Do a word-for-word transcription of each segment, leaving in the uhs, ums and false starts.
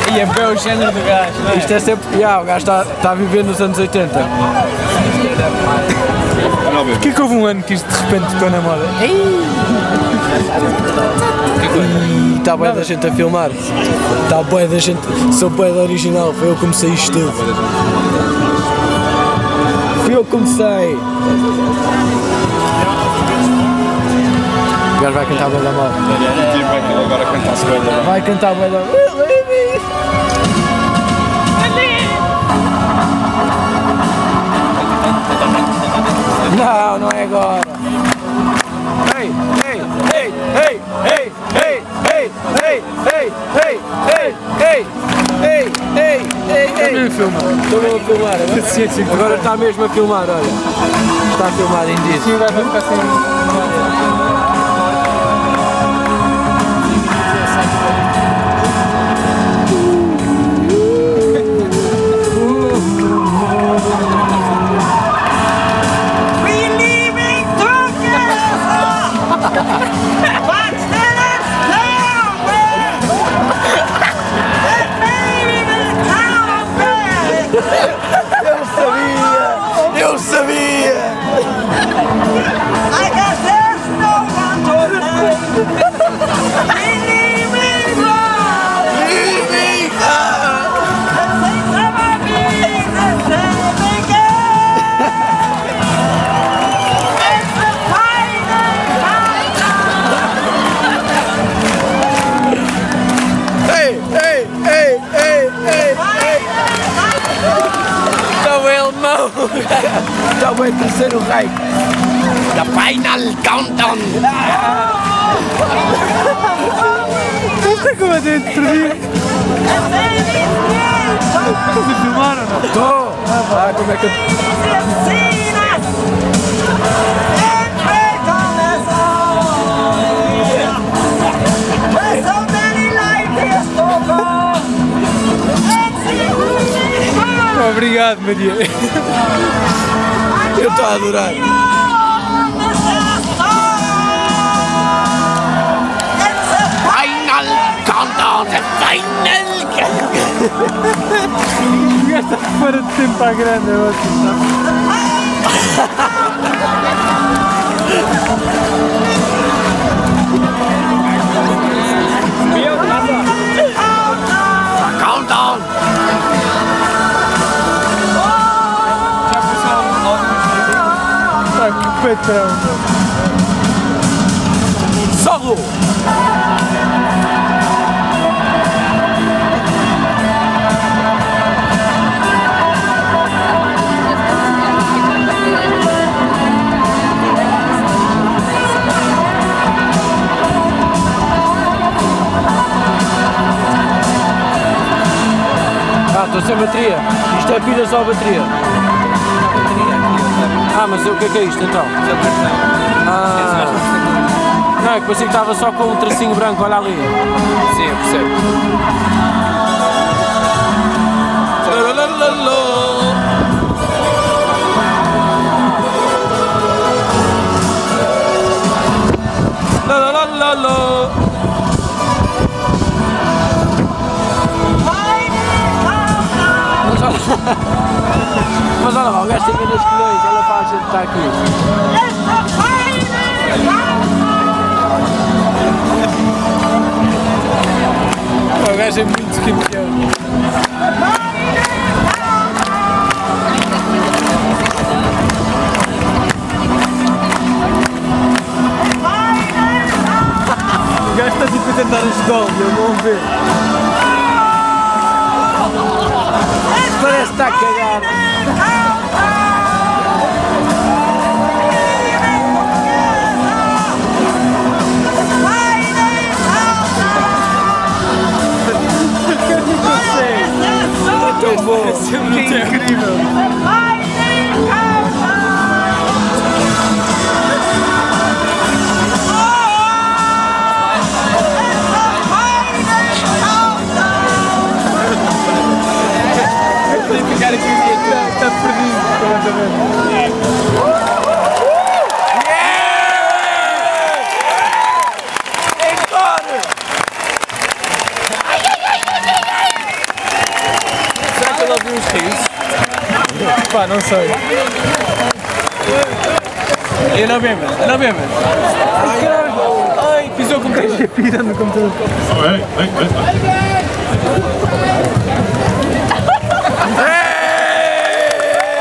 E é bem o género do gajo, não é? Isto é sempre. Yeah, o gajo está tá a viver nos anos oitenta. Porquê que houve um ano que isto de repente ficou na moda? E está bué da gente a filmar. Está bué da gente. Sou bué da original, foi eu que comecei isto tudo. Fui eu que comecei. O gajo vai cantar bué da mal. Agora cantar-se bem da Vai cantar bué da mal. Não, não é agora. Ei, ei, ei, ei, ei, ei, ei, ei, ei, ei, ei, ei, ei, ei, ei, ei. Estou Estou a filmar agora. Sim, sim. Agora está mesmo a filmar, olha. Está a filmar em disso. Sim, vai ficar sem... Eu sabia! Eu sabia! I guess there's no one to blame. Leave me alone. Leave me alone. Things never be the same again. It's the final countdown. Ei, ei, ei, ei, ei, ei! Está o alemão! Está o terceiro rei! The final countdown! Isto é como a gente perdi. Estás a filmar ou não? Estou! Ah, como é que eu... Obrigado, Maria. Eu estou a adorar! Final countdown! The final countdown! Esta fora de tempo à grande, é ótimo. Countdown! Tá, que patrão. Solo! Ah, estou sem bateria. Isto é pilhas ou bateria? Ah, mas o que é que é isto então? Ah, não, é que pensei que estava só com um tracinho branco, olha ali. Sim, eu percebo. La la la la la. Mas olha, mas olha lá, o gajo tem menos colhões, olha para a gente estar aqui. O gajo é muito campeão. O gajo está tipo a tentar ajudá-lo e eu não ver. Parece que está a cagar. Muito bom. Que incrível. Ficar aqui o dia todo. Pá, não sei. Eu não bebo, eu não bebo. Ai, caralho. Ai, pisou o computador. Pira no computador.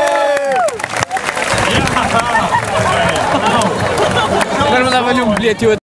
Agora mandava-lhe um bilhete e eu